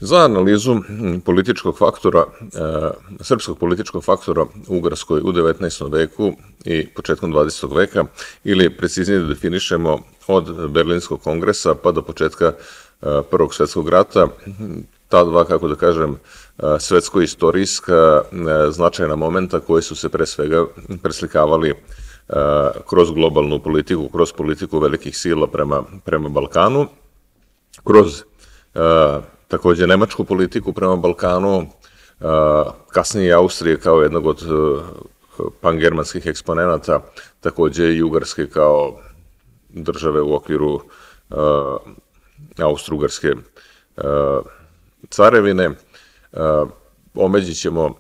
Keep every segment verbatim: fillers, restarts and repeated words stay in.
Za analizu političkog faktora, srpskog političkog faktora u Ugarskoj u devetnaestom veku i početkom dvadesetog veka, ili preciznije da definišemo od Berlinskog kongresa pa do početka Prvog svetskog rata, ta dva, kako da kažem, svetsko-istorijska značajna momenta koji su se pre svega preslikavali kroz globalnu politiku, kroz politiku velikih sila prema, prema Balkanu, kroz takođe nemačku politiku prema Balkanu, kasnije i Austrije kao jednog od pangermanskih eksponenata, takođe i Ugarske kao države u okviru Austro-Ugarske carevine. Omeđit ćemo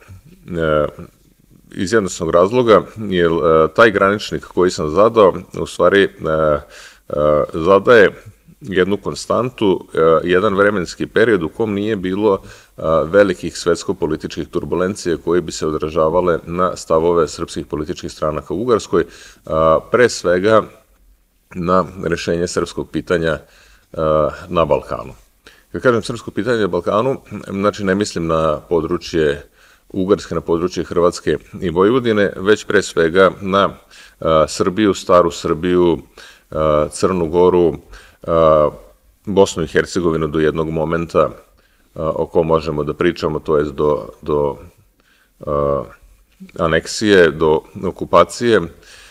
iz jednostavnog razloga, jer taj graničnik koji sam zadao, u stvari zadaje jednu konstantu, jedan vremenski period u kom nije bilo velikih svetsko-političkih turbulencija koje bi se odražavale na stavove srpskih političkih stranaka u Ugarskoj, pre svega na rešenje srpskog pitanja na Balkanu. Kad kažem srpsko pitanje na Balkanu, znači ne mislim na područje Ugarske, na područje Hrvatske i Vojvodine, već pre svega na Srbiju, Staru Srbiju, Crnu Goru, Bosnu i Hercegovinu do jednog momenta o kom možemo da pričamo, to je do, do aneksije, do okupacije.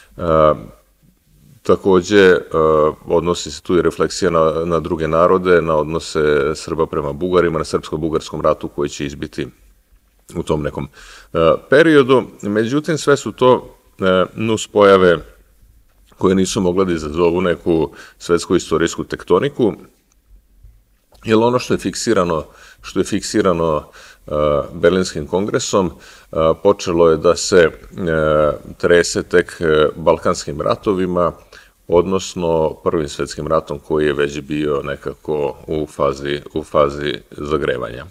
Takođe, odnosi se tu i refleksija na, na druge narode, na odnose Srba prema Bugarima, na srpsko-bugarskom ratu koji će izbiti u tom nekom periodu. Međutim, sve su to nuspojave koje nisu mogle da izazovu neku svetsko-istorijsku tektoniku, jer ono što je fiksirano, što je fiksirano Berlinskim kongresom, počelo je da se trese tek Balkanskim ratovima, odnosno Prvim svetskim ratom koji je već bio nekako u fazi, u fazi zagrevanja.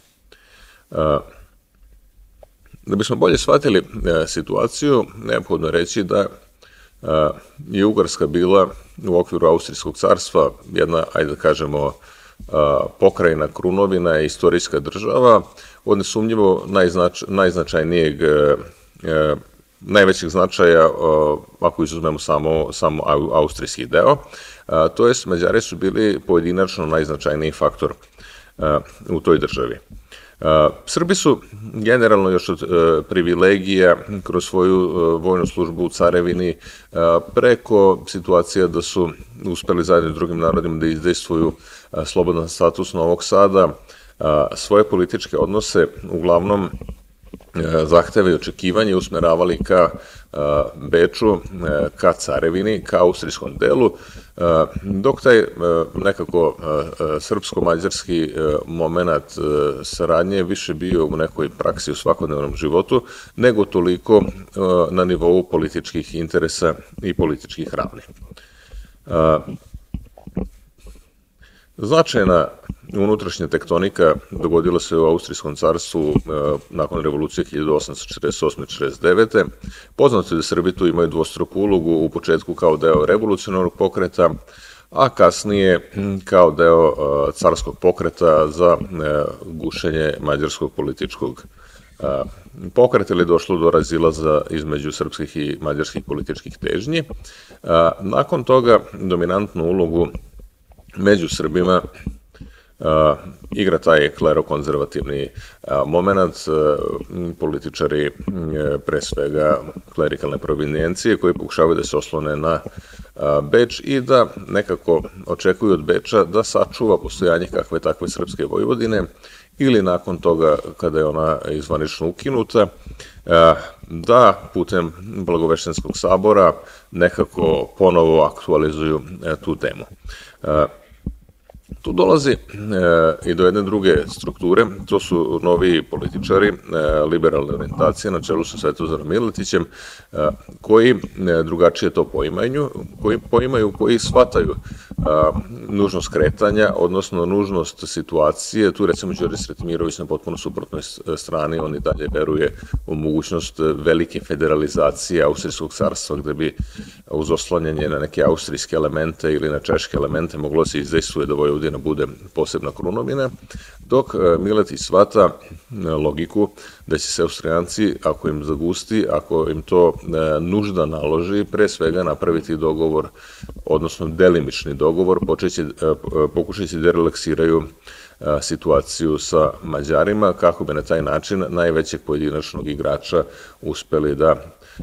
Da bismo bolje shvatili situaciju, neophodno je reći da je Ugarska bila u okviru Austrijskog carstva jedna, ajde da kažemo, pokrajina, krunovina, istorijska država, od nesumnjivo najznačajnijeg, najvećeg značaja, ako izuzmemo samo, samo austrijski deo, to jest Mađari su bili pojedinačno najznačajniji faktor u toj državi. Srbi su generalno još od privilegija kroz svoju vojnu službu u carevini preko situacija da su uspeli zajedno s drugim narodima da izdejstvuju slobodan status Novog Sada, svoje političke odnose uglavnom zahteve i očekivanje usmeravali ka Beču, ka carevini, ka austrijskom delu, dok taj nekako srpsko-mađarski moment saradnje više bio u nekoj praksi u svakodnevnom životu, nego toliko na nivou političkih interesa i političkih ravni. Značajna unutrašnja tektonika dogodila se u Austrijskom carstvu nakon revolucije hiljadu osamsto četrdeset osme do četrdeset devete. Poznato je da Srbi tu imaju dvostruku ulogu, u početku kao deo revolucionarnog pokreta, a kasnije kao deo carskog pokreta za gušenje mađarskog političkog pokreta, ili došlo do razilaza između srpskih i mađarskih političkih težnji. Nakon toga dominantnu ulogu među Srbima igra taj klerokonzervativni moment, političari pre svega klerikalne provinijencije koji pokušavaju da se oslone na Beč i da nekako očekuju od Beča da sačuva postojanje kakve takve srpske Vojvodine, ili nakon toga kada je ona izvanično ukinuta, da putem Blagoveštenskog sabora nekako ponovo aktualizuju tu temu. Tu dolazi i do jedne druge strukture, to su novi političari liberalne orijentacije na čelu sa Svetozarom Miletićem, koji drugačije to poimaju, koji poimaju, koji shvataju nužnost kretanja, odnosno nužnost situacije. Tu recimo Đorđe Sretimirović na potpuno suprotnoj strani, on i dalje veruje u mogućnost velike federalizacije Austrijskog carstva, gde bi uz oslanjanje na neke austrijske elemente ili na češke elemente moglo se izdejstvuje da Vojvodina bude posebna krunovina, dok Miletić shvata logiku da će se Austrijanci, ako im zagusti, ako im to nužda naloži, pre svega napraviti dogovor, odnosno delimični dogovor, pokušajući da relaksiraju situaciju sa Mađarima, kako bi na taj način najvećeg pojedinačnog igrača uspeli da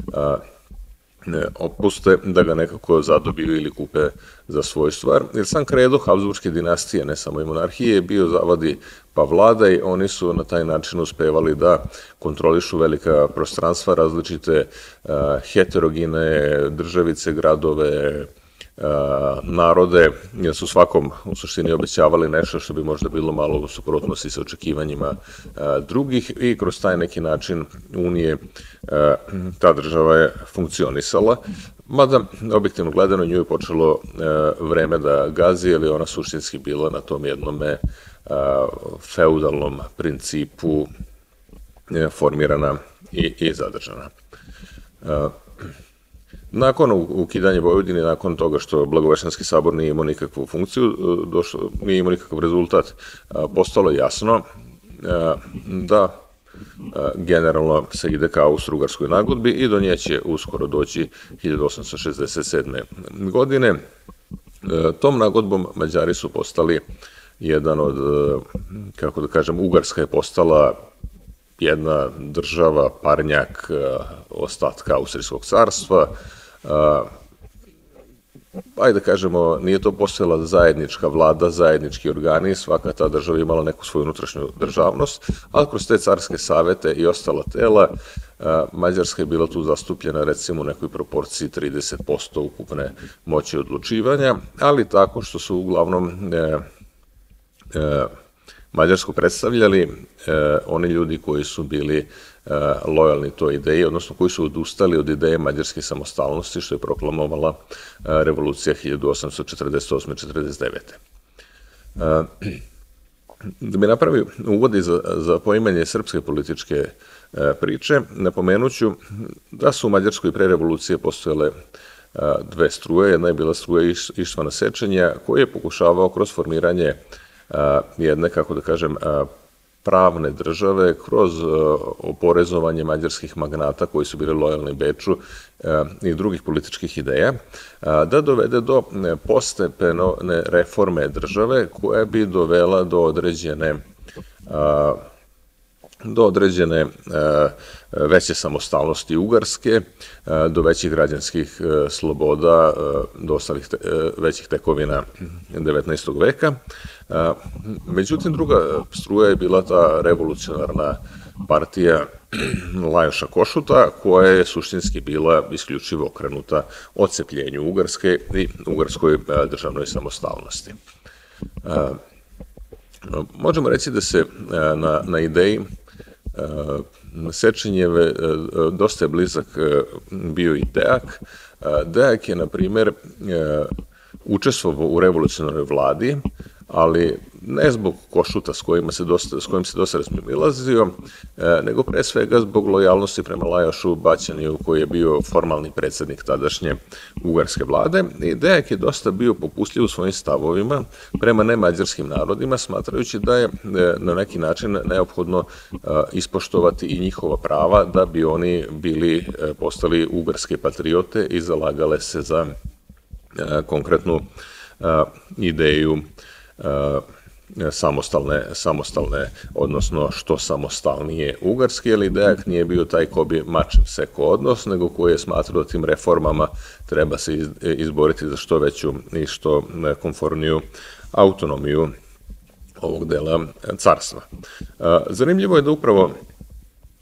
opuste, da ga nekako zadobiju ili kupe za svoju stvar. Jer sam kredo Habsburgske dinastije, ne samo i monarhije, je bio zavadi pa vladaj. Oni su na taj način uspevali da kontrolišu velika prostranstva, različite heterogene državice, gradove, narode, jer su svakom u suštini obećavali nešto što bi možda bilo malo u suprotnosti sa očekivanjima drugih i kroz taj neki način unije ta država je funkcionisala. Mada, objektivno gledano, nju je počelo vreme da gazi, jer je ona suštinski bila na tom jednome feudalnom principu formirana i zadržana. Nakon ukidanja Vojvodine, nakon toga što Blagoveštanski sabor nije imao nikakvu funkciju, nije imao nikakav rezultat, postalo je jasno da generalno se ide ka Austro-Ugarskoj nagodbi i do nje će uskoro doći hiljadu osamsto šezdeset sedme. godine. Tom nagodbom Mađari su postali jedan od, kako da kažem, Ugarska je postala jedna država, parnjak ostatka Austrijskog carstva. Ajde da kažemo, nije to postojala zajednička vlada, zajednički organi, svaka ta država imala neku svoju unutrašnju državnost, ali kroz te carske savete i ostala tela, Mađarska je bila tu zastupljena recimo u nekoj proporciji trideset posto ukupne moći odlučivanja, ali tako što su uglavnom Mađarsku predstavljali oni ljudi koji su bili lojalni toj ideji, odnosno koji su odustali od ideje mađarske samostalnosti, što je proklamovala revolucija hiljadu osamsto četrdeset osme do četrdeset devete. Da bi napravio uvodi za poimanje srpske političke priče, napomenuću da su u Mađarskoj pre revolucije postojale dve struje. Jedna je bila struja Ištvana Sečenja, koji je pokušavao kroz formiranje jedne, kako da kažem, pravne države, kroz oporezovanje mađarskih magnata koji su bili lojalni Beču i drugih političkih ideja, da dovede do postepene reforme države koja bi dovela do određene do određene veće samostalnosti Ugarske, do većih građanskih sloboda, do ostalih većih tekovina devetnaestog veka. Međutim, druga struja je bila ta revolucionarna partija Lajoša Košuta, koja je suštinski bila isključivo okrenuta odcepljenju Ugarske i ugarskoj državnoj samostalnosti. Možemo reći da se na, na ideji Sečenjeve dosta je blizak bio i Deak. Deak je, na primer, učestvovao u revolucionarnoj vladi, ali ne zbog Košuta s kojim se dosta, s kojim se dosta razmilazio, nego pre svega zbog lojalnosti prema Lajošu Baćaniju, koji je bio formalni predsednik tadašnje ugarske vlade. I Deak je dosta bio popustljiv u svojim stavovima prema nemađarskim narodima, smatrajući da je na neki način neophodno ispoštovati i njihova prava da bi oni bili, postali ugarske patriote i zalagale se za konkretnu ideju samostalne, samostalne, odnosno što samostalnije Ugarske, jer Deak nije bio taj ko bi mačem seko odnos, nego koji je smatrao da tim reformama treba se izboriti za što veću i što konformniju autonomiju ovog dela carstva. Zanimljivo je da upravo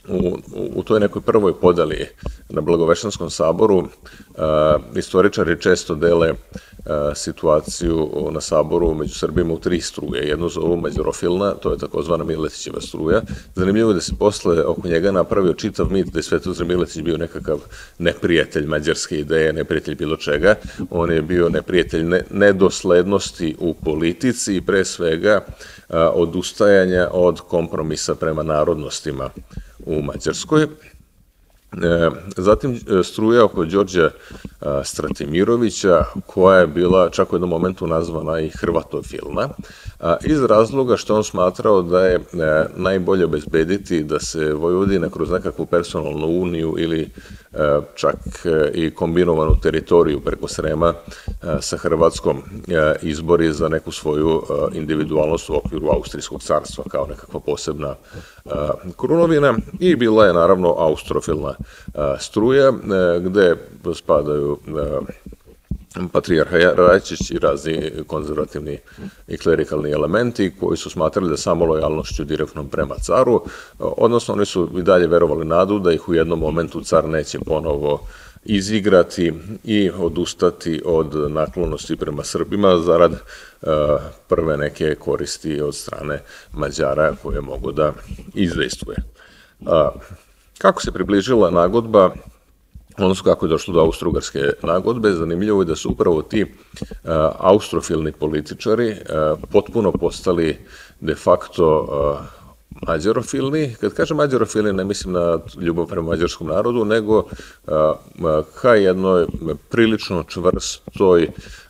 u, u toj nekoj prvoj podeli na Blagoveštanskom saboru istoričari često dele situaciju na saboru među Srbima u tri struje. Jednu zovu mađarofilna, to je takozvana Miletićeva struja. Zanimljivo je da se posle oko njega napravio čitav mit da je Svetozar Miletić bio nekakav neprijatelj mađarske ideje, neprijatelj bilo čega. On je bio neprijatelj nedoslednosti u politici i pre svega odustajanja od kompromisa prema narodnostima u Mađarskoj. Zatim struja oko Đorđa Stratimirovića, koja je bila čak u jednom momentu nazvana i hrvatofilna, iz razloga što on smatrao da je najbolje obezbediti da se Vojvodina kroz nekakvu personalnu uniju ili čak i kombinovanu teritoriju preko Srema sa Hrvatskom izbori za neku svoju individualnost u okviru Austrijskog carstva kao nekakva posebna krunovina, i bila je naravno austrofilna struja gde spadaju patrijarh Rajačić i razni konzervativni i klerikalni elementi koji su smatrali da samo lojalnošću direktnom prema caru, odnosno oni su i dalje verovali nadu da ih u jednom momentu car neće ponovo izigrati i odustati od naklonosti prema Srbima zarad prve neke koristi od strane Mađara koje mogu da izdejstvuje. Kako se približila nagodba, odnosno kako je došlo do austrougarske nagodbe, zanimljivo je da su upravo ti austrofilni političari potpuno postali de facto mađarofilni. Kad kažem mađarofilni, ne mislim na ljubav prema mađarskom narodu, nego ka jednoj prilično čvrstoj,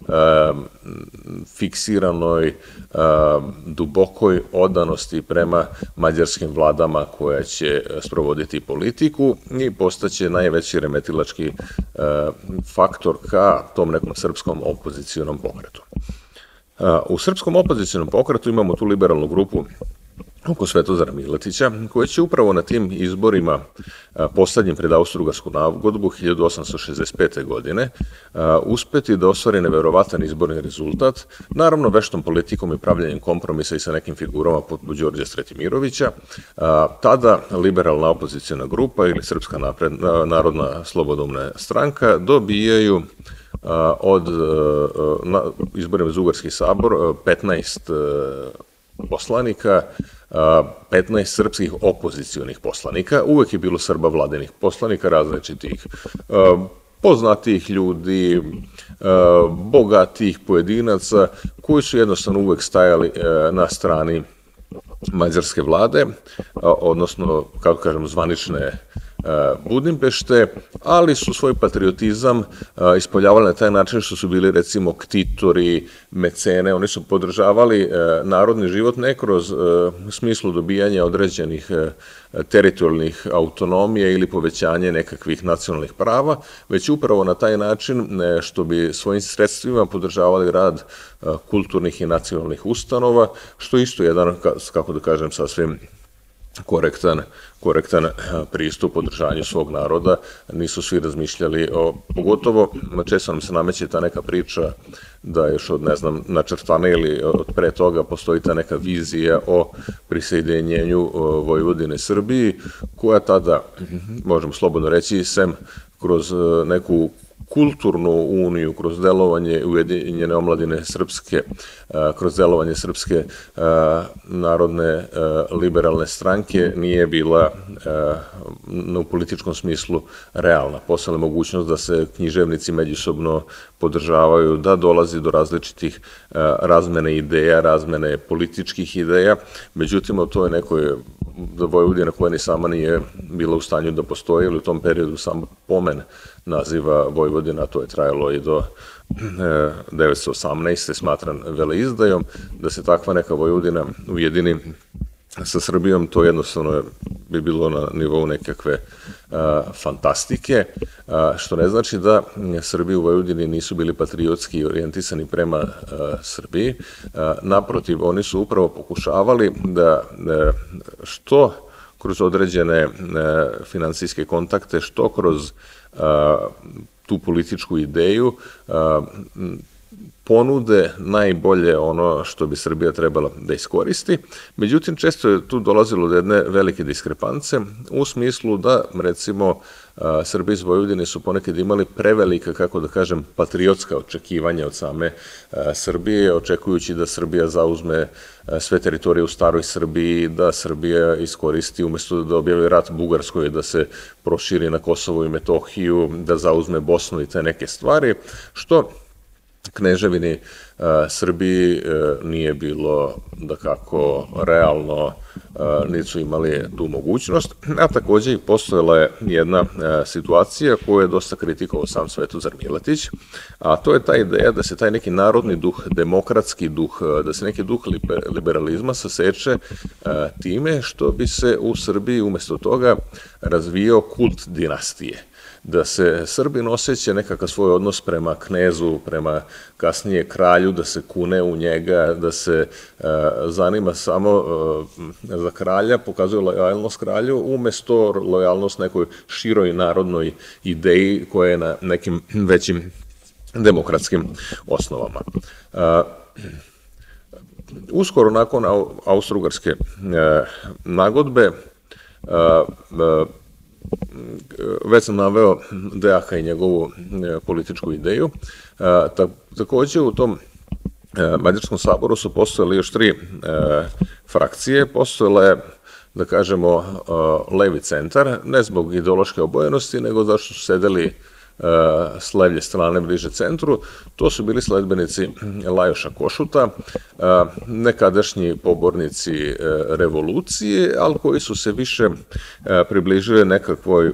fiksiranoj, dubokoj odanosti prema mađarskim vladama koja će sprovoditi politiku i postaće najveći remetilački faktor ka tom nekom srpskom opozicijonom pokretu. U srpskom opozicijonom pokretu imamo tu liberalnu grupu oko Svetozara Miletića, koji će upravo na tim izborima, poslednjim pred austrougarsku nagodbu hiljadu osamsto šezdeset pete. godine, uspeti da ostvari neverovatan izborni rezultat, naravno veštom politikom i pravljanjem kompromisa i sa nekim figurama poput Đorđa Stratimirovića. Tada liberalna opozicijona grupa ili Srpska narodna slobodoumna stranka dobijaju od izborima za Ugarski sabor petnaest poslanika, petnaest srpskih opozicijonih poslanika. Uvek je bilo Srba vladinih poslanika, različitih poznatijih ljudi, bogatijih pojedinaca, koji su jednostavno uvek stajali na strani mađarske vlade, odnosno, kako kažem, zvanične Budimpešte, ali su svoj patriotizam ispoljavali na taj način što su bili, recimo, ktitori, mecene. Oni su podržavali narodni život ne kroz smislu dobijanja određenih teritorijalnih autonomija ili povećanje nekakvih nacionalnih prava, već upravo na taj način što bi svojim sredstvima podržavali rad kulturnih i nacionalnih ustanova, što isto je jedan, kako da kažem, sasvim korektan, korektan pristup podržanju svog naroda. Nisu svi razmišljali o, pogotovo, često nam se nameće ta neka priča da još od, ne znam, načrtane ili od pre toga postoji ta neka vizija o prisjedinjenju Vojvodine Srbiji, koja tada, možemo slobodno reći, sem kroz neku kulturnu uniju, kroz delovanje Ujedinjene omladine srpske, kroz delovanje Srpske narodne liberalne stranke, nije bila u političkom smislu realna. Posle mogućnost da se književnici međusobno podržavaju, da dolazi do različitih razmene ideja, razmene političkih ideja, međutim, u toj nekoj Vojvodina koja ni sama nije bila u stanju da postoji, ili u tom periodu sam pomen naziva Vojvodina, to je trajalo i do devetsto osamnaeste. smatran veleizdajom, da se takva neka Vojvodina ujedini sa Srbijom, to jednostavno bi bilo na nivou nekakve fantastike, što ne znači da Srbi u Vojvodini nisu bili patriotski i orijentisani prema Srbiji. Naprotiv, oni su upravo pokušavali da što kroz određene finansijske kontakte, što kroz tu političku ideju ponude najbolje ono što bi Srbija trebala da iskoristi. Međutim, često je tu dolazilo do jedne velike diskrepance u smislu da, recimo, Srbi iz Vojvodine su ponekad imali prevelika, kako da kažem, patriotska očekivanja od same Srbije, očekujući da Srbija zauzme sve teritorije u staroj Srbiji, da Srbija iskoristi, umesto da objavi rat Bugarskoj, da se proširi na Kosovo i Metohiju, da zauzme Bosnu i te neke stvari, što Kneževini Srbiji nije bilo da kako realno, niti su imali tu mogućnost, a takođe i postojala je jedna situacija koju je dosta kritikovao sam Svetozar Miletić, a to je ta ideja da se taj neki narodni duh, demokratski duh, da se neki duh liberalizma saseče time što bi se u Srbiji umesto toga razvijao kult dinastije. Da se Srbin osjeća nekakav svoj odnos prema knezu, prema kasnije kralju, da se kune u njega, da se zanima samo za kralja, pokazuje lojalnost kralju, umesto lojalnost nekoj široj narodnoj ideji koja je na nekim većim demokratskim osnovama. Uskoro nakon Austro-Ugarske nagodbe, već sam naveo Dejaka i njegovu političku ideju. Takođe u tom Mađarskom saboru su postojale još tri frakcije. Postojala je, da kažemo, levi centar, ne zbog ideološke obojenosti, nego zašto su sedeli s levlje strane bliže centru. To su bili sledbenici Lajoša Košuta, nekadašnji pobornici revolucije, ali koji su se više približili nekakvoj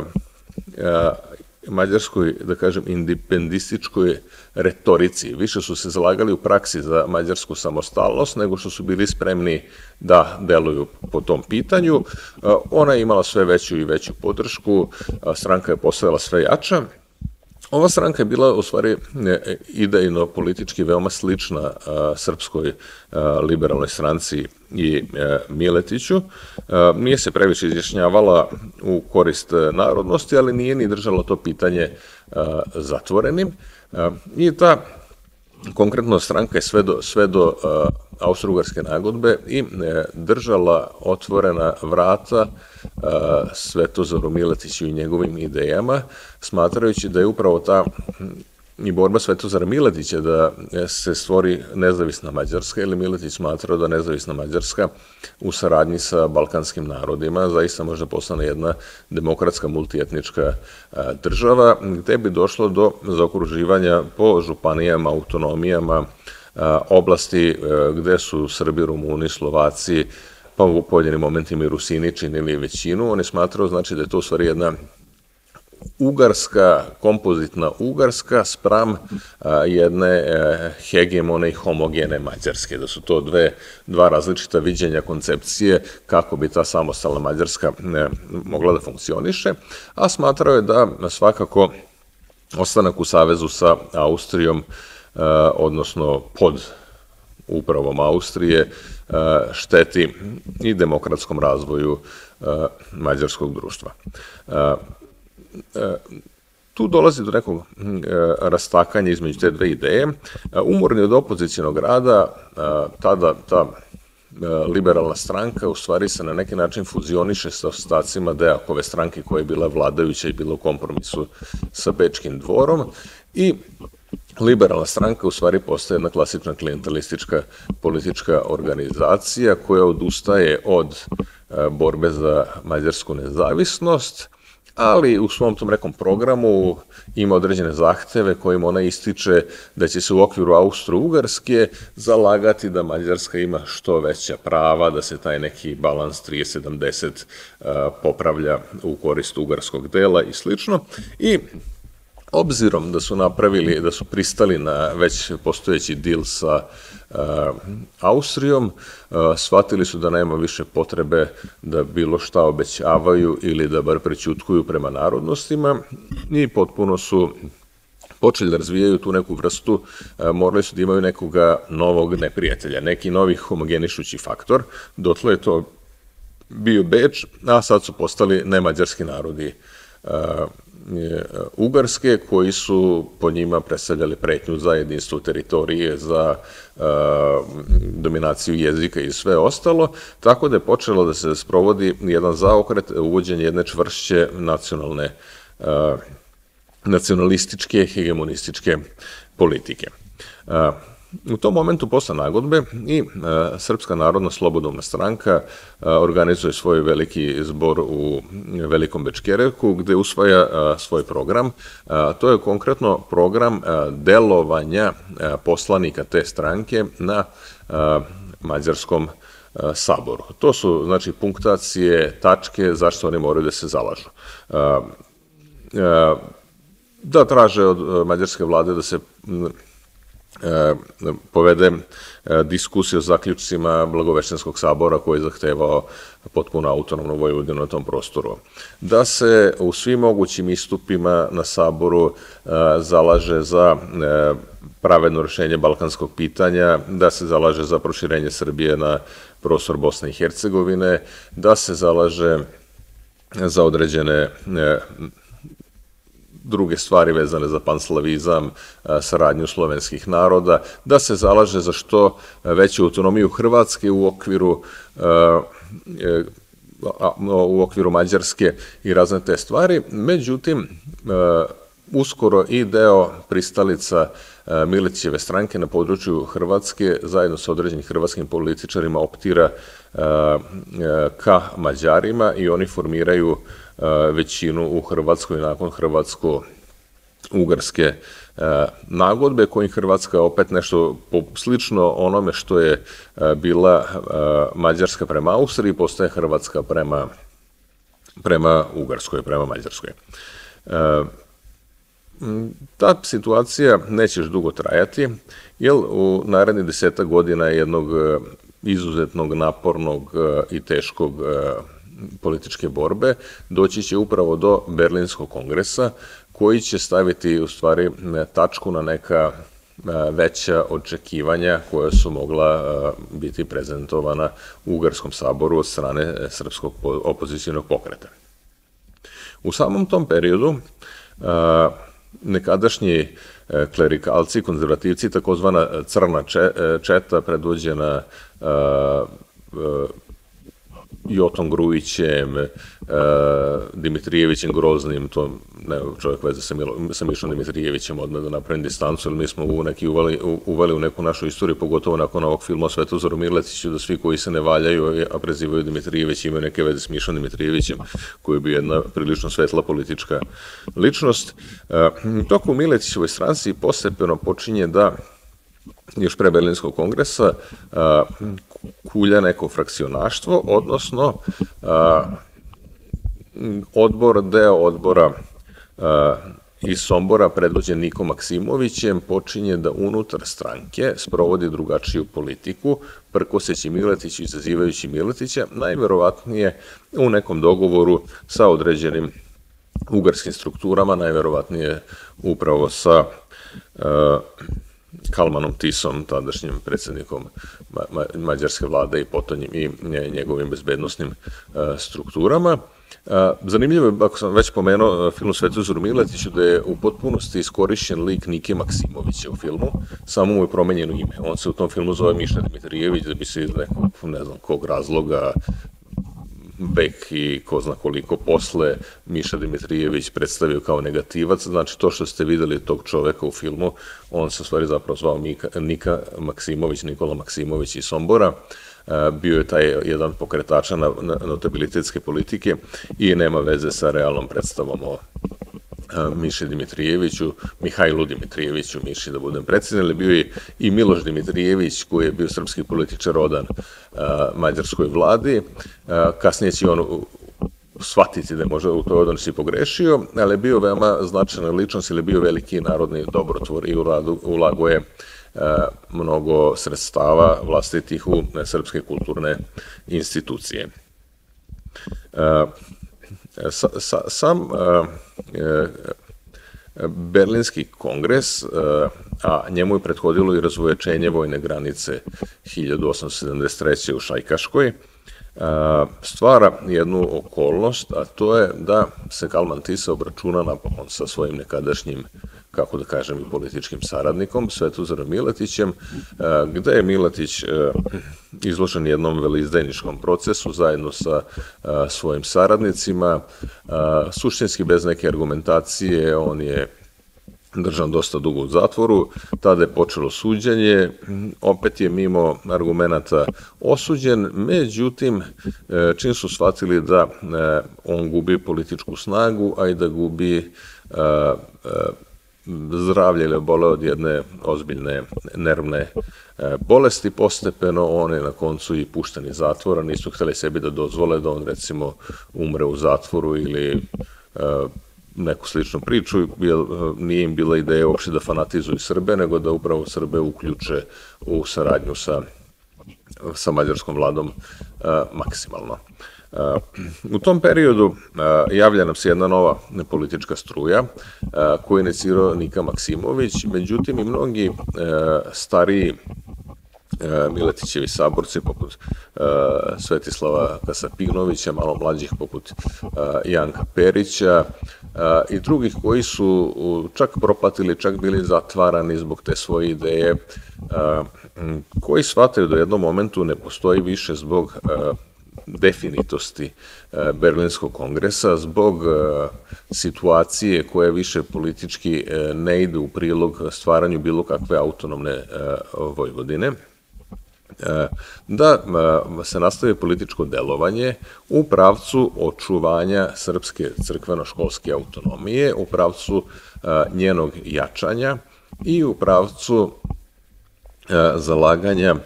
mađarskoj, da kažem, indipendističkoj retorici. Više su se zalagali u praksi za mađarsku samostalnost nego što su bili spremni da deluju po tom pitanju. Ona je imala sve veću i veću podršku, stranka je postojala sve jača. Ova stranka je bila u stvari idejno politički veoma slična Srpskoj liberalnoj stranci i Miletiću. Nije se previše izjašnjavala u korist narodnosti, ali nije ni držala to pitanje zatvorenim. I ta konkretno stranka je sve do, sve do Austro-Ugarske nagodbe i držala otvorena vrata Svetozaru Miletiću i njegovim idejama, smatrajući da je upravo ta i borba Svetozara Miletića da se stvori nezavisna Mađarska, ili Miletić smatrao da nezavisna Mađarska u saradnji sa balkanskim narodima zaista može postane jedna demokratska multietnička država, gde bi došlo do zaokruživanja po županijama, autonomijama, oblasti gde su Srbi, Rumuni, Slovaci, pa u pojedinim momentima i Rusini činili većinu. On je smatrao, znači, da je to u stvari jedna ugarska, kompozitna ugarska spram jedne hegemone i homogene Mađarske, da su to dve, dva različita viđenja koncepcije kako bi ta samostalna Mađarska mogla da funkcioniše, a smatrao je da svakako ostanak u savezu sa Austrijom, odnosno pod upravom Austrije, šteti i demokratskom razvoju mađarskog društva. Tu dolazi do nekog rastakanja između te dve ideje. Umorni od opozicijonog rada, tada ta liberalna stranka u stvari se na neki način fuzioniše sa ostacima Dejakove stranke koja je bila vladajuća i bila u kompromisu sa Bečkim dvorom i liberalna stranka u stvari postaje jedna klasična klijentelistička politička organizacija koja odustaje od borbe za mađarsku nezavisnost, ali u svom tom nekom programu ima određene zahteve kojima ona ističe da će se u okviru Austro-Ugarske zalagati da Mađarska ima što veća prava, da se taj neki balans trideset sedamdeset popravlja u korist ugarskog dela i slično. I obzirom da su napravili, da su pristali na već postojeći dil sa Austrijom, shvatili su da nema više potrebe da bilo šta obećavaju ili da bar prećutkuju prema narodnostima i potpuno su počeli da razvijaju tu neku vrstu, morali su da imaju nekoga novog neprijatelja, neki novi homogenišući faktor, dotle je to bio Beč, a sad su postali nemađarski narodi Ugarske, koji su po njima predstavljali pretnju za jedinstvo teritorije, za dominaciju jezika i sve ostalo, tako da je počelo da se sprovodi jedan zaokret, uvođenje jedne čvršće nacionalne, nacionalističke, hegemonističke politike. U tom momentu, posle nagodbe, i Srpska narodna slobodovna stranka organizuje svoj veliki zbor u Velikom Bečkereku, gde usvaja svoj program. To je konkretno program delovanja poslanika te stranke na Mađarskom saboru. To su, znači, punktacije, tačke, zašto oni moraju da se zalažu. Da traže od mađarske vlade da se povede diskusiju o zaključcima Blagoveštenskog sabora koji je zahtevao potpuno autonomnu Vojvodinu na tom prostoru. Da se u svim mogućim istupima na saboru zalaže za pravedno rešenje balkanskog pitanja, da se zalaže za proširenje Srbije na prostor Bosne i Hercegovine, da se zalaže za određene druge stvari vezane za panslavizam, saradnju slovenskih naroda, da se zalaže za što veću autonomiju Hrvatske u okviru u okviru Mađarske i razne te stvari. Međutim, uskoro i deo pristalica Miletićeve stranke na području Hrvatske zajedno sa određenim hrvatskim političarima optira ka Mađarima i oni formiraju većinu u Hrvatskoj nakon hrvatsko-ugarske nagodbe, kojim Hrvatska opet nešto slično onome što je bila Mađarska prema Austriji, postaje Hrvatska prema prema Ugarskoj, prema Mađarskoj. Ta situacija neće još dugo trajati, jer u narednih desetak godina jednog izuzetnog, napornog i teškog političke borbe doći će upravo do Berlinskog kongresa, koji će staviti u stvari tačku na neka veća očekivanja koja su mogla biti prezentovana u Ugarskom saboru od strane Srpskog opozicijnog pokreta. U samom tom periodu nekadašnji klerikalci, konzervativci, takozvana crna četa predvođena Jotom Grujićem, Dimitrijevićem Groznim, to ne čovjek veze sa Mišom Dimitrijevićem, odmah da napravim distancu, jer mi smo u neki uveli u neku našu istoriju, pogotovo nakon ovog filma o Svetozoru Miletiću, da svi koji se ne valjaju, a prezivaju Dimitrijević, imaju neke veze s Mišom Dimitrijevićem, koji je bio jedna prilično svetla politička ličnost. Toko u Miletićevoj stranci postepeno počinje da još pre Berlinskog kongresa kulja neko frakcionaštvo, odnosno odbor, deo odbora iz Sombora predvođen Nikom Maksimovićem počinje da unutar stranke sprovodi drugačiju politiku, prkoseći Miletiću, izazivajući Miletića, najverovatnije u nekom dogovoru sa određenim ugarskim strukturama, najverovatnije upravo sa Kalmanom Tisom, tadašnjim predsjednikom mađarske vlade i potonjim i njegovim bezbednostnim strukturama. Zanimljivo je, ako sam već pomenuo film Svetozoru Miletiću, da je u potpunosti iskorišćen lik Nike Maksimovića u filmu, samo mu je promenjeno ime. On se u tom filmu zove Miša Dimitrijević, da bi se iz nekog, ne znam kog razloga, Bek i ko zna koliko posle Miša Dimitrijević predstavio kao negativac. Znači, to što ste videli tog čoveka u filmu, on se u stvari zapravo zvao Nika Maksimović, Nikola Maksimović iz Sombora. Bio je taj jedan pokretača notabilitetske politike i nema veze sa realnom predstavom o Miši Dimitrijeviću, Mihajlu Dimitrijeviću, Miši da budem precizan, ali bio je i Miloš Dimitrijević, koji je bio srpski političar rodan mađarskoj vladi. Kasnije će on shvatiti da je možda u toj odnosi pogrešio, ali je bio veoma značajna ličnost, ili je bio veliki narodni dobrotvor i ulago je mnogo sredstava vlastitih u srpske kulturne institucije. Sam Berlinski kongres, a njemu je prethodilo i razvoječenje vojne granice hiljadu osamsto sedamdeset treće. u Šajkaškoj, stvara jednu okolnost, a to je da se Kalman Tisa obračuna napokon sa svojim nekadašnjim, kako da kažem, i političkim saradnikom, Svetozarom Miletićem, gde je Miletić izložen jednom veleizdajničkom procesu zajedno sa svojim saradnicima, suštinski bez neke argumentacije. On je držan dosta dugo u zatvoru, tada je počelo suđenje, opet je mimo argumenata osuđen, međutim, čim su shvatili da on gubi političku snagu, a i da gubi zdravlje ili obole od jedne ozbiljne nervne bolesti, postepeno on je na koncu i pušten iz zatvora, nisu hteli sebi da dozvole da on recimo umre u zatvoru ili neku sličnu priču, jer nije im bila ideja uopšte da fanatizuju Srbe, nego da upravo Srbe uključe u saradnju sa, sa mađarskom vladom maksimalno. U tom periodu javlja nam se jedna nova politička struja koju je inicirao Nika Maksimović, međutim i mnogi stariji Miletićevi saborci poput Svetislava Kasapinovića, malo mlađih poput Janka Perića i drugih koji su čak propatili, čak bili zatvarani zbog te svoje ideje, koji shvataju da u jednom momentu ne postoji više zbog definitosti Berlinskog kongresa, zbog situacije koja više politički ne ide u prilog stvaranju bilo kakve autonomne Vojvodine, da se nastavi političko delovanje u pravcu očuvanja srpske crkveno-školske autonomije, u pravcu njenog jačanja i u pravcu zalaganja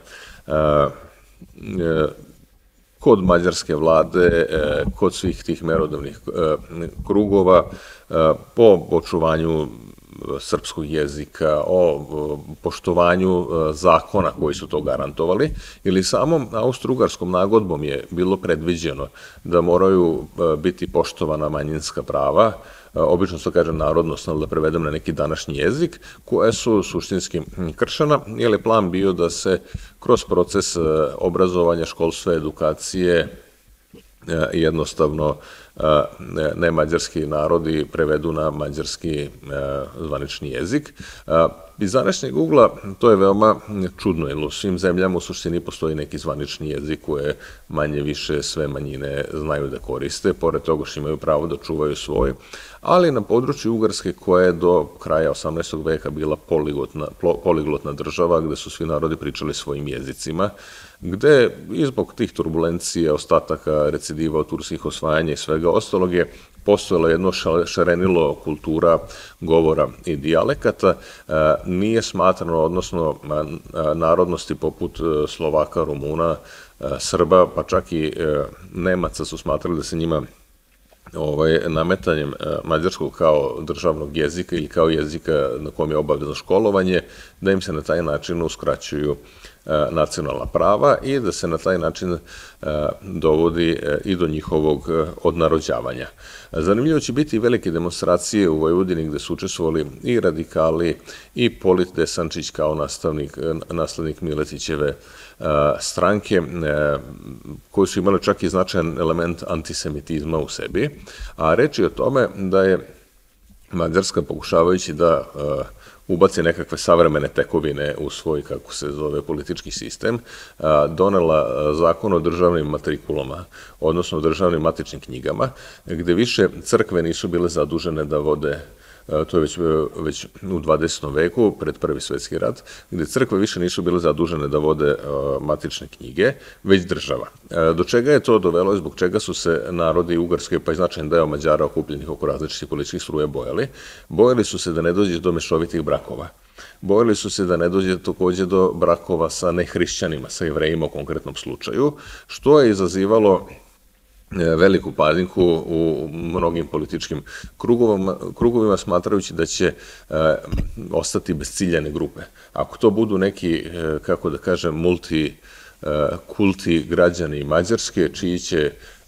kod mađarske vlade, kod svih tih merodavnih krugova po očuvanju srpskog jezika, o poštovanju zakona koji su to garantovali, ili samom austro-ugarskom nagodbom je bilo predviđeno da moraju biti poštovana manjinska prava, obično se kaže narodnosno, da prevedem na neki današnji jezik, koje su suštinski kršena, jer je plan bio da se kroz proces obrazovanja, školstva, edukacije jednostavno nemađarski narodi prevedu na mađarski zvanični jezik. Iz današnjeg ugla to je veoma čudno, jer u svim zemljama u suštini postoji neki zvanični jezik koje manje više sve manjine znaju da koriste, pored toga što imaju pravo da čuvaju svoj, ali na području Ugarske, koja je do kraja osamnaestog veka bila poliglotna država, gde su svi narodi pričali svojim jezicima, gde i zbog tih turbulencija, ostataka, recidiva od turskih osvajanja i svega ostalog je postojalo jedno šarenilo kultura, govora i dijalekata, nije smatrano, odnosno narodnosti poput Slovaka, Rumuna, Srba, pa čak i Nemaca su smatrali da se njima nametanjem mađarskog kao državnog jezika ili kao jezika na kom je obavezno školovanje, da im se na taj način uskraćuju nacionalna prava i da se na taj način dovodi i do njihovog odnarođavanja. Zanimljivo će biti velike demonstracije u Vojvodini gde su učestvovali i radikali i Polit Desančić kao naslednik Miletićeve stranke, koji su imali čak i značajan element antisemitizma u sebi, a reč je o tome da je Mađarska, pokušavajući da ubaci nekakve savremene tekovine u svoj, kako se zove, politički sistem, donela zakon o državnim matrikulama, odnosno o državnim matičnim knjigama, gde više crkve nisu bile zadužene da vode, to je već u dvadesetom veku, pred Prvi svetski rat, gde crkve više nisu bile zadužene da vode matične knjige, već država. Do čega je to dovelo i zbog čega su se narodi Ugarske, pa i značajan deo Mađara okupljenih oko različitih političkih struja bojali? Bojali su se da ne dođe do mešovitih brakova. Bojali su se da ne dođe takođe do brakova sa nehrišćanima, sa Jevrejima u konkretnom slučaju, što je izazivalo veliku paniku u mnogim političkim krugovima, smatrajući da će ostati bez ciljane grupe. Ako to budu neki, kako da kažem, multikulti građani Mađarske, čiji će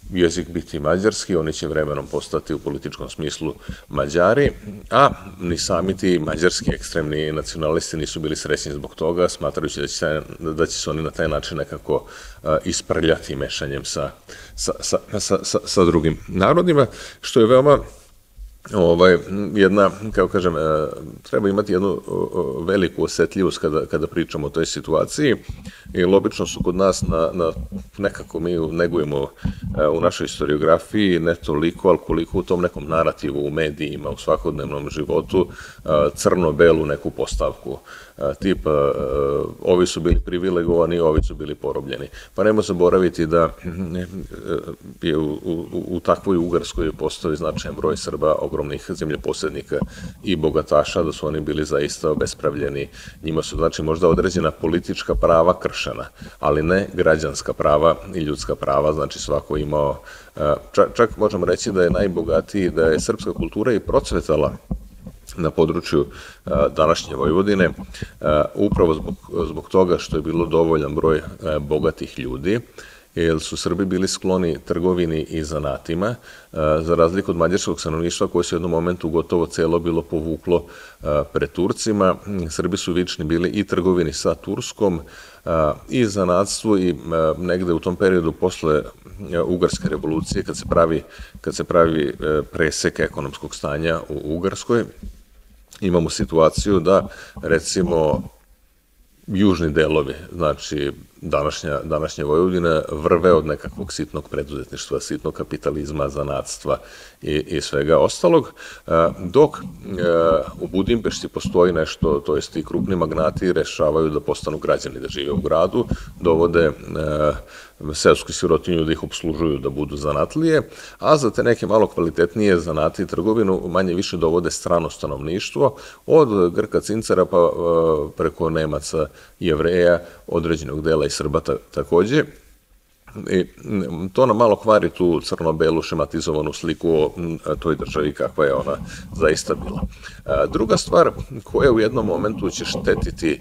jezik biti mađarski, oni će vremenom postati u političkom smislu Mađari, a ni sami ti mađarski ekstremni nacionalisti nisu bili srećni zbog toga, smatrajući da će se, da će se oni na taj način nekako isprljati mešanjem sa, sa, sa, sa, sa, sa drugim narodima, što je veoma Ovaj, jedna, kao kažem, treba imati jednu veliku osetljivost kada, kada pričamo o toj situaciji, jer obično su kod nas na, na nekako mi negujemo u našoj historiografiji ne toliko, ali koliko u tom nekom narativu u medijima, u svakodnevnom životu, crno-belu neku postavku. Tipa, ovi su bili privilegovani, ovi su bili porobljeni. Pa nemo zaboraviti da je u, u, u takvoj Ugarskoj postoji značajan broj Srba, ogromnih zemljoposednika i bogataša, da su oni bili zaista obespravljeni. Njima su, znači, možda određena politička prava kršena, ali ne građanska prava i ljudska prava, znači svako imao, čak, čak možemo reći da je najbogatiji, da je srpska kultura i procvetala na području današnje Vojvodine, upravo zbog, zbog toga što je bilo dovoljan broj bogatih ljudi, jer su Srbi bili skloni trgovini i zanatima, za razliku od mađarskog stanovništva koje se u jednom momentu gotovo celo bilo povuklo pred Turcima. Srbi su vični bili i trgovini sa Turskom, i zanatstvu, i negde u tom periodu posle Ugarske revolucije, kad se pravi, kad se pravi presek ekonomskog stanja u Ugarskoj, imamo situaciju da, recimo, južni delovi, znači današnja, današnja Vojvodina, vrve od nekakvog sitnog preduzetništva, sitnog kapitalizma, zanatstva i, i svega ostalog, dok u Budimpešti postoji nešto, to jest i krupni magnati rešavaju da postanu građani, da žive u gradu, dovode seosku sirotinju da ih obslužuju, da budu zanatlije, a za te neke malo kvalitetnije zanate i trgovinu manje više dovode strano stanovništvo, od Grka, Cincara pa preko Nemaca, Jevreja, određenog dela i Srba takođe. I to nam malo kvari tu crno-belu šematizovanu sliku o toj državi kakva je ona zaista bila. Druga stvar koja u jednom momentu će štetiti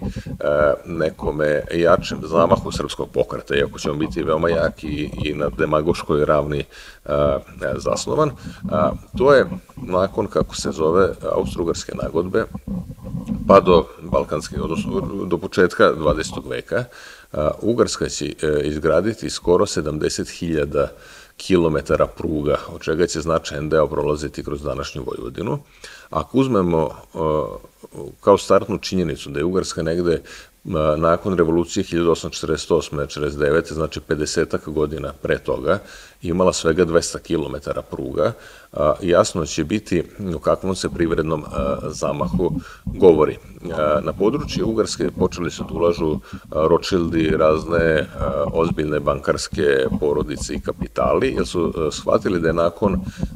nekome jačem zamahu srpskog pokreta, iako će on biti veoma jak i, i na demagoškoj ravni zasnovan, to je nakon, kako se zove, Austro-Ugarske nagodbe, pa do balkanske, odnosno do početka dvadesetog veka, Ugarska će izgraditi skoro sedamdeset hiljada kilometara pruga, od čega će značajan deo prolaziti kroz današnju Vojvodinu. Ako uzmemo kao startnu činjenicu da je Ugarska negde nakon revolucije hiljadu osamsto četrdeset osme do četrdeset devete, znači pedesetak godina pre toga, imala svega dvesta kilometara pruga, jasno će biti o kakvom se privrednom zamahu govori. Na području Ugarske počeli su da ulažu Rothschildi, razne ozbiljne bankarske porodice i kapitali, jer su shvatili da je nakon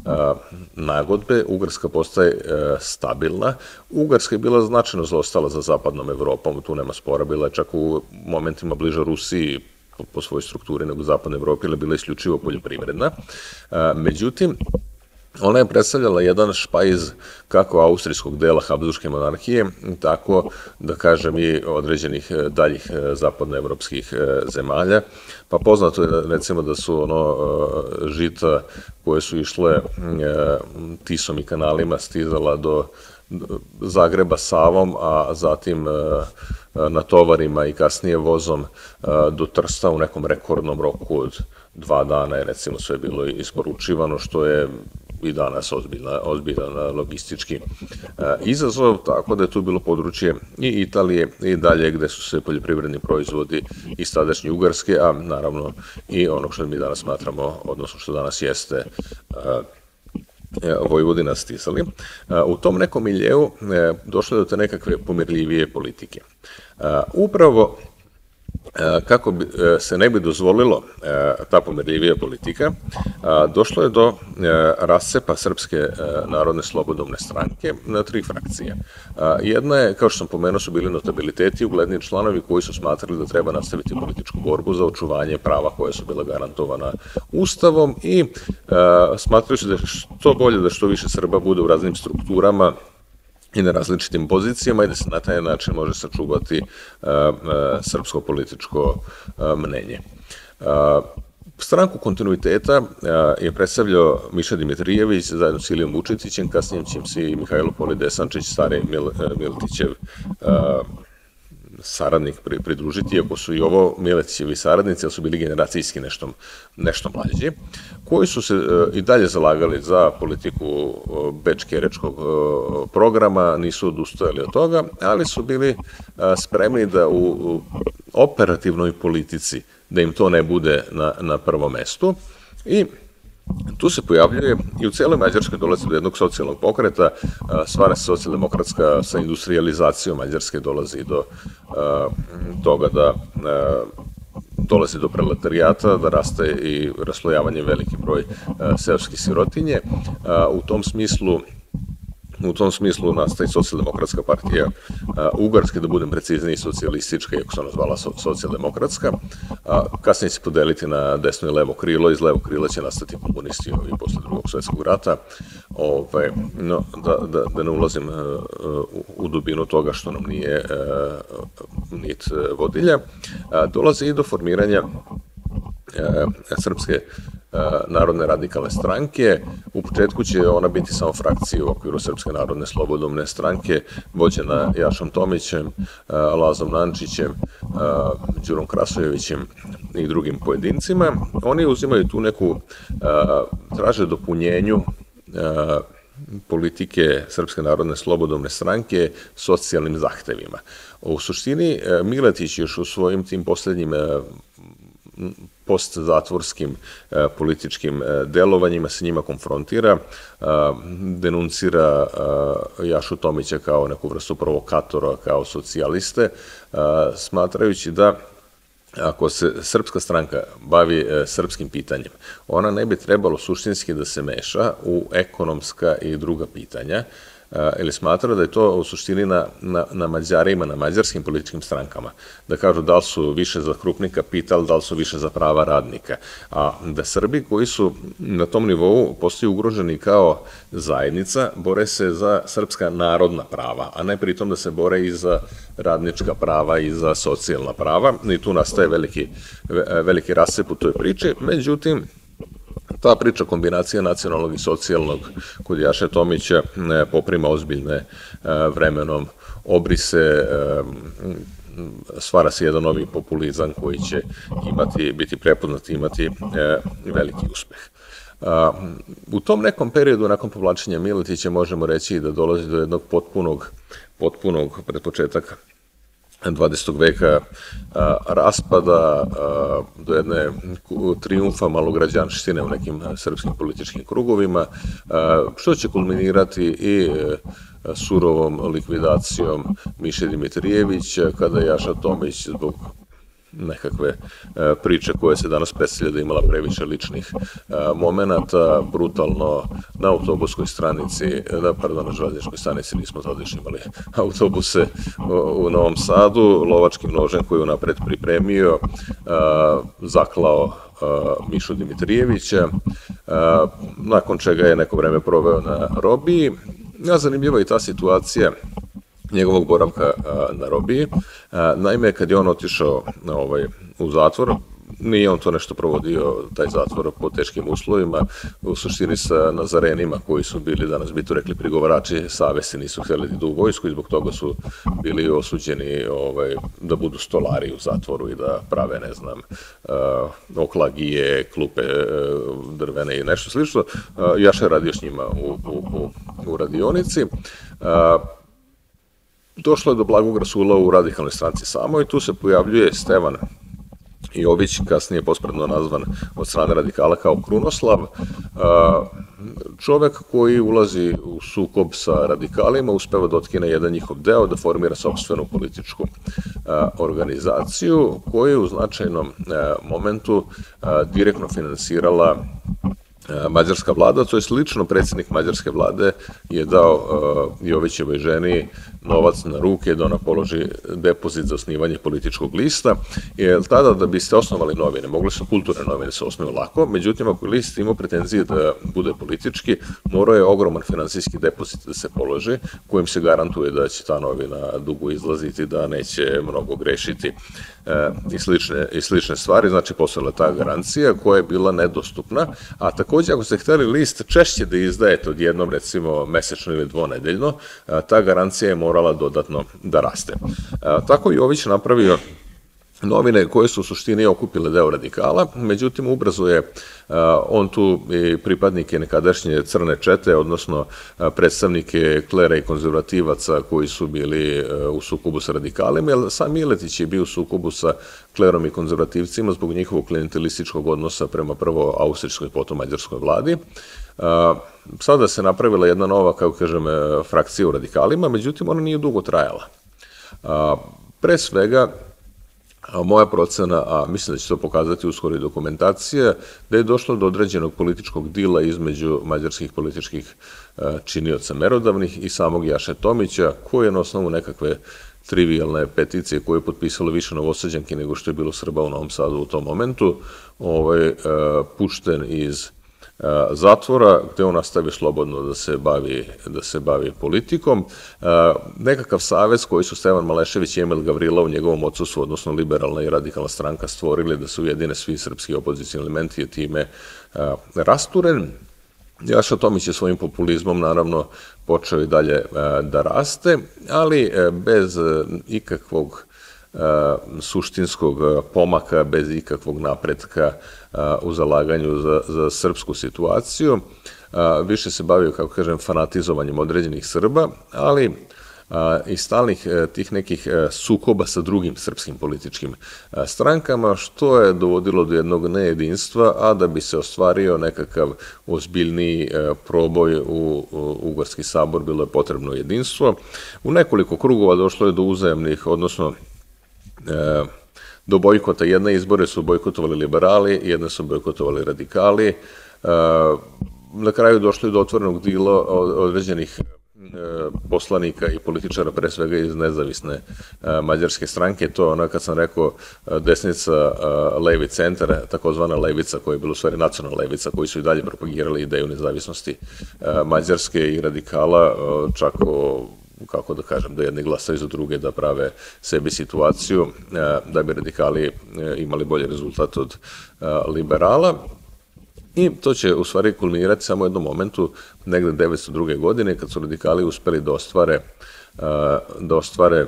nagodbe Ugarska postaje stabilna. Ugarska je bila značajno zaostala za zapadnom Evropom, tu nema spora, bila je čak u momentima bliža Rusiji po svojoj strukturi nego zapadnoj Evropi, ili bila isključivo poljoprivredna. Međutim, ona je predstavljala jedan špajz kako austrijskog dela Habsburške monarhije, tako da kažem i određenih daljih zapadnoevropskih zemalja. Pa poznato je recimo da su ono žita koje su išle Tisom i kanalima stizala do Zagreba Savom, a zatim na tovarima i kasnije vozom do Trsta u nekom rekordnom roku od dva dana je recimo sve bilo isporučivano, što je i danas ozbiljna, ozbiljan logistički izazov, tako da je tu bilo područje i Italije i dalje gde su se poljoprivredni proizvodi iz tadašnje Ugarske, a naravno i ono što mi danas smatramo, odnosno što danas jeste Vojvodina stizali. U tom nekom miljeu došlo je do te nekakve pomirljivije politike. Upravo kako bi se ne bi dozvolilo ta pomirljivija politika, došlo je do rascepa Srpske narodne slobodovne stranke na tri frakcije. Jedna je, kao što sam pomenuo, su bili notabiliteti, ugledni članovi koji su smatrali da treba nastaviti političku borbu za očuvanje prava koja su bila garantovana Ustavom i smatrajući da je što bolje da što više Srba bude u raznim strukturama i na različitim pozicijama i da se na taj način može sačuvati srpsko političko mnenje. Stranku kontinuiteta je predstavljao Miša Dimitrijević zajedno s Ilijom Vučetićem, kasnije će im se i Mihajlo Poli Desančić, stari Miletićev saradnik, pridružiti, iako su i ovo Miletićevi saradnici, ali su bili generacijski nešto, nešto mlađi, koji su se i dalje zalagali za politiku bečke-rečkog programa, nisu odustajali od toga, ali su bili spremni da u operativnoj politici, da im to ne bude na, na prvom mestu. I tu se pojavljuje i u celoj Mađarskoj dolazi do jednog socijalnog pokreta, stvara se socijaldemokratska, sa industrializacijom Mađarske dolazi do a, toga da a, dolazi do proletarijata, da raste i raslojavanje veliki broj a, seoskih sirotinje. A, u tom smislu U tom smislu nastaje socijaldemokratska partija Ugarske, da budem precizniji, socijalistička, iako se ona zvala socijaldemokratska. Kasnije će podeliti na desno i levo krilo, iz levo krila će nastati komunisti i posle drugog svjetskog rata. Ove, no, da, da, da ne ulazim u, u dubinu toga što nam nije nit vodilja. Dolazi i do formiranja Srpske narodne radikalne stranke. U početku će ona biti samo frakcija u okviru Srpske narodne slobodomne stranke, vođena Jašom Tomićem, Lazom Nančićem, Đurom Krasojevićem i drugim pojedincima. Oni uzimaju tu neku, traže dopunjenju politike Srpske narodne slobodomne stranke socijalnim zahtevima. U suštini, Miletić još u svojim tim poslednjim postzatvorskim političkim delovanjima se njima konfrontira, denuncira Jašu Tomića kao neku vrstu provokatora, kao socijaliste, smatrajući da ako se Srpska stranka bavi srpskim pitanjem, ona ne bi trebalo suštinski da se meša u ekonomska i druga pitanja, ili smatra da je to u suštini na, na, na Mađarima, na mađarskim političkim strankama, da kažu da li su više za krupni kapital, da li su više za prava radnika, a da Srbi koji su na tom nivou postaju ugroženi kao zajednica, bore se za srpska narodna prava, a ne pritom da se bore i za radnička prava i za socijalna prava, i tu nastaje veliki, veliki rascep u toj priči. Međutim, ta priča kombinacija nacionalnog i socijalnog kod Jaše Tomića poprima ozbiljne vremenom obrise, stvara se jedan novi populizam koji će imati, biti prepoznat i imati veliki uspeh. U tom nekom periodu, nakon povlačenja Miletića, možemo reći da dolazi do jednog potpunog, potpunog pred početak dvadesetog veka raspada, do jedne trijumfa malograđanštine u nekim srpskim političkim krugovima, što će kulminirati i surovom likvidacijom Miše Dimitrijevića, kada Jaša Tomić zbog nekakve priče koje se danas predstavlja da imala previše ličnih momenata, brutalno na autobuskoj stranici, da, pardon, na železničkoj stanici, nismo tada još imali autobuse u Novom Sadu, lovačkim nožem koji je unapred pripremio, zaklao Mišu Dimitrijevića, nakon čega je neko vreme proveo na robiji. Zanimljiva je ta situacija njegovog boravka na robiji. Naime, kad je on otišao u zatvor, nije on to nešto provodio, taj zatvor, po teškim uslovima, u suštini sa nazarenima koji su bili, danas bi to rekli, prigovarači savesti, nisu htjeli da idu u vojsku i zbog toga su bili osuđeni da budu stolari u zatvoru i da prave, ne znam, oklagije, klupe drvene i nešto slično. Jaša je radio s njima u radionici. Došlo je do blagog rasula u radikalnoj stranci samo i tu se pojavljuje Stevan Jović, kasnije pospredno nazvan od strane radikala kao Krunoslav, čovek koji ulazi u sukob sa radikalima, uspeva da otkine jedan njihov deo, da formira sopstvenu političku organizaciju koju je u značajnom momentu direktno finansirala mađarska vlada, to je lično predsjednik mađarske vlade je dao Jovićevoj ženi novac na ruke da ona položi depozit za osnivanje političkog lista, jer tada da biste osnovali novine, mogli su kulturne novine se osnuju lako, međutim ako je list imao pretenzije da bude politički, morao je ogroman finansijski depozit da se položi, kojim se garantuje da će ta novina dugo izlaziti, da neće mnogo grešiti. i slične, i slične stvari, znači postojala ta garancija koja je bila nedostupna, a takođe ako ste hteli list češće da izdajete odjednom, recimo mesečno ili dvonedeljno, ta garancija je morala dodatno da raste. Tako i Jović napravio novine koje su u suštini okupile deo radikala, međutim ubrzo je on tu i pripadnike nekadašnje crne čete, odnosno predstavnike klera i konzervativaca koji su bili u sukobu sa radikalima, jer sam Miletić je bio u sukobu sa klerom i konzervativcima zbog njihovog klijentelističkog odnosa prema prvo austrijskoj, potom mađarskoj vladi. Sada se napravila jedna nova, kako kažem, frakcija u radikalima, međutim ona nije dugo trajala. Pre svega, moja procena, a mislim da će to pokazati uskoro i dokumentacija, da je došlo do određenog političkog dila između mađarskih političkih činioca merodavnih i samog Jaše Tomića, koji je na osnovu nekakve trivijalne peticije koje je potpisalo više Novosađanki nego što je bilo Srba u Novom Sadu u tom momentu, pušten iz zatvora, gde on nastavi slobodno da se bavi, da se bavi politikom. Nekakav savez koji su Stevan Malešević i Emil Gavrila u njegovom odsustvu, odnosno liberalna i radikalna stranka, stvorili da se ujedine svi srpski opozicijni elementi je time rasturen. Jaša Tomić je svojim populizmom naravno počeo i dalje da raste, ali bez ikakvog suštinskog pomaka, bez ikakvog napretka u zalaganju za, za srpsku situaciju. Više se bavio, kako kažem, fanatizovanjem određenih Srba, ali i stalnih tih nekih sukoba sa drugim srpskim političkim strankama, što je dovodilo do jednog nejedinstva, a da bi se ostvario nekakav ozbiljniji proboj u Ugorski sabor, bilo je potrebno jedinstvo. U nekoliko krugova došlo je do uzajamnih, odnosno do bojkota. Jedne izbore su bojkotovali liberali, jedne su bojkotovali radikali. Na kraju došlo je do otvorenog dila određenih poslanika i političara, pre svega iz nezavisne mađarske stranke. To je ono kad sam rekao desnica, levi centar, takozvana levica, koja je bila u stvari nacionalna levica, koji su i dalje propagirali ideju nezavisnosti Mađarske i radikala, čak o, kako da kažem, da jedni glasaju za druge, da prave sebi situaciju, da bi radikali imali bolji rezultat od liberala. I to će u stvari kulminirati samo u jednom momentu, negde devetsto druge. godine, kad su radikali uspeli da ostvare, da ostvare,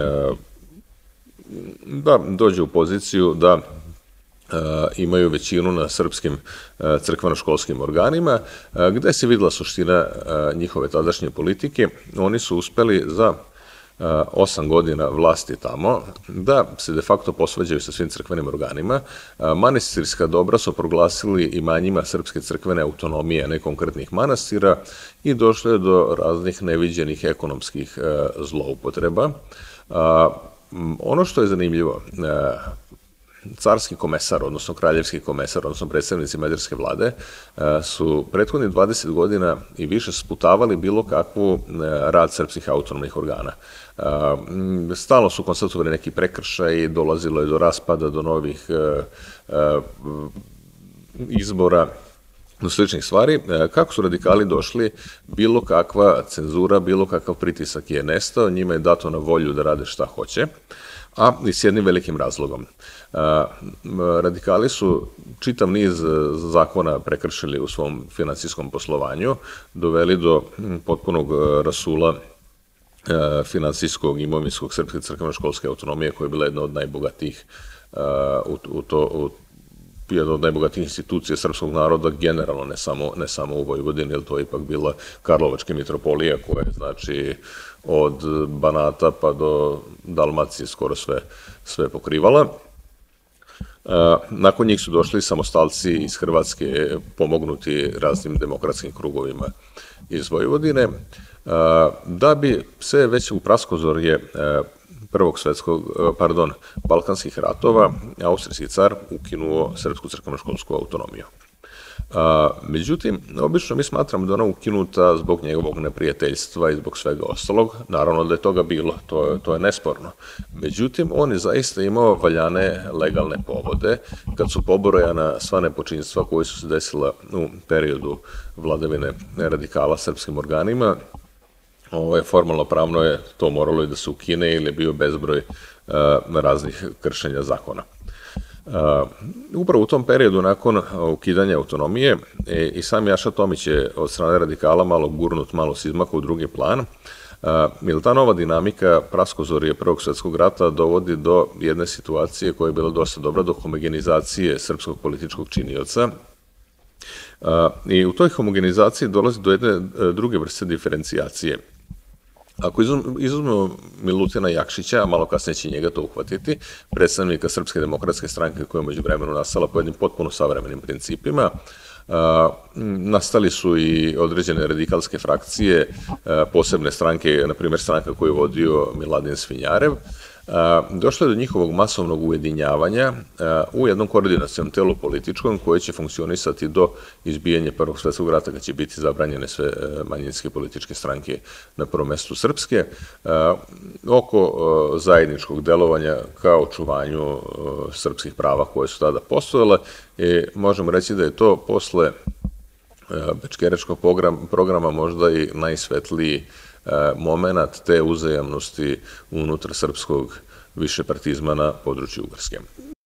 da dođe u poziciju da imaju većinu na srpskim crkveno-školskim organima, gde se videla suština njihove tadašnje politike. Oni su uspeli za osam godina vlasti tamo, da se de facto posvađaju sa svim crkvenim organima. Manastirska dobra su proglasili imanjima srpske crkvene autonomije, ne konkretnih manastira, i došlo je do raznih neviđenih ekonomskih zloupotreba. Ono što je zanimljivo, carski komesar, odnosno kraljevski komesar, odnosno predstavnici mađarske vlade, su prethodnih dvadeset godina i više sputavali bilo kakvu rad srpskih autonomnih organa. Stalno su konstatovali neki prekršaj, dolazilo je do raspada, do novih izbora, do sličnih stvari. Kako su radikali došli, bilo kakva cenzura, bilo kakav pritisak je nestao, njima je dato na volju da rade šta hoće, a i s jednim velikim razlogom. Radikali su čitav niz zakona prekršili u svom finansijskom poslovanju, doveli do potpunog rasula finansijskog, imovinskog srpske crkveno-školske autonomije, koja je bila jedna od najbogatijih u to, jedna od najbogatijih institucija srpskog naroda, generalno, ne samo, ne samo u Vojvodini, jer to je ipak bila Karlovačka mitropolija, koja je, znači, od Banata pa do Dalmacije skoro sve, sve pokrivala. Nakon njih su došli samostalci iz Hrvatske, pomognuti raznim demokratskim krugovima iz Vojvodine, da bi se već u praskozorje prvog svetskog, pardon, balkanskih ratova, austrijski car ukinuo srpsku crkveno-školsku autonomiju. Međutim, obično mi smatramo da ona ukinuta zbog njegovog neprijateljstva i zbog svega ostalog. Naravno da je toga bilo, to je, to je nesporno. Međutim, on je zaista imao valjane legalne povode, kad su pobrojana sva nepočinstva koje su se desila u periodu vladavine radikala srpskim organima. formalno pravno je to moralo i da se ukine ili je bio bezbroj raznih kršenja zakona. Upravo u tom periodu, nakon ukidanja autonomije, i sam Jaša Tomić je od strane radikala malo gurnut, malo se izmakao u drugi plan, jer ta nova dinamika praskozorje Prvog svetskog rata dovodi do jedne situacije koja je bila dosta dobra, do homogenizacije srpskog političkog činioca. I u toj homogenizaciji dolazi do jedne druge vrste diferencijacije. Ako izuzmemo Milutina Jakšića, a malo kasnije će njega to uhvatiti, predstavnika Srpske demokratske stranke koja je među vremenu nastala po jednim potpuno savremenim principima, nastali su i određene radikalske frakcije, posebne stranke, na primjer stranka koju je vodio Miladin Svinjarev. Došlo je do njihovog masovnog ujedinjavanja u jednom koordinacionom telu političkom koje će funkcionisati do izbijanja Prvog svetskog rata, kad će biti zabranjene sve manjinske političke stranke na prvom mestu srpske, oko zajedničkog delovanja kao očuvanju srpskih prava koje su tada postojale. Možemo reći da je to posle Bečkerečkog programa možda i najsvetliji moment te uzajamnosti unutar srpskog višepartizma na području Ugarske.